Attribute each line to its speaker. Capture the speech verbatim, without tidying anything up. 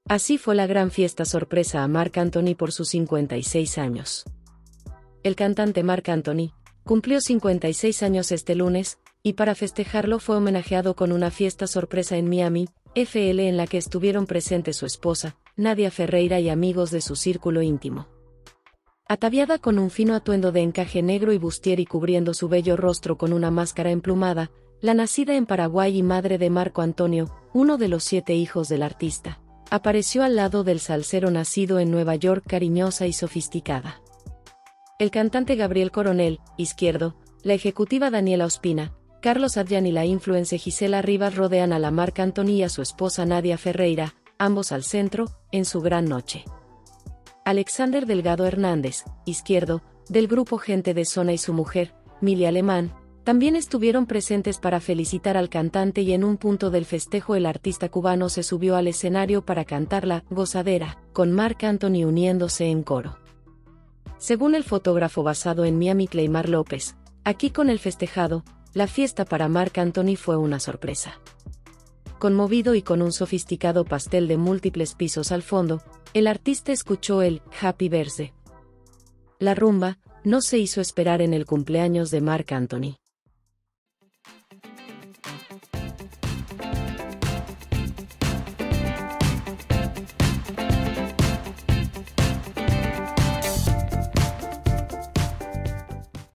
Speaker 1: Así fue la gran fiesta sorpresa a Marc Anthony por sus cincuenta y seis años. El cantante Marc Anthony cumplió cincuenta y seis años este lunes, y para festejarlo fue homenajeado con una fiesta sorpresa en Miami, F L en la que estuvieron presentes su esposa, Nadia Ferreira y amigos de su círculo íntimo. Ataviada con un fino atuendo de encaje negro y bustier y cubriendo su bello rostro con una máscara emplumada, la nacida en Paraguay y madre de Marco Antonio, uno de los siete hijos del artista, apareció al lado del salsero nacido en Nueva York cariñosa y sofisticada. El cantante Gabriel Coronel, izquierdo, la ejecutiva Daniela Ospina, Carlos Adrián y la influencer Gisela Rivas rodean a la Marc Anthony y a su esposa Nadia Ferreira, ambos al centro, en su gran noche. Alexander Delgado Hernández, izquierdo, del grupo Gente de Zona y su mujer, Mili Alemán, también estuvieron presentes para felicitar al cantante y en un punto del festejo el artista cubano se subió al escenario para cantar la Gozadera, con Marc Anthony uniéndose en coro. Según el fotógrafo basado en Miami Cleymar López, aquí con el festejado, la fiesta para Marc Anthony fue una sorpresa. Conmovido y con un sofisticado pastel de múltiples pisos al fondo, el artista escuchó el Happy Birthday. La rumba no se hizo esperar en el cumpleaños de Marc Anthony.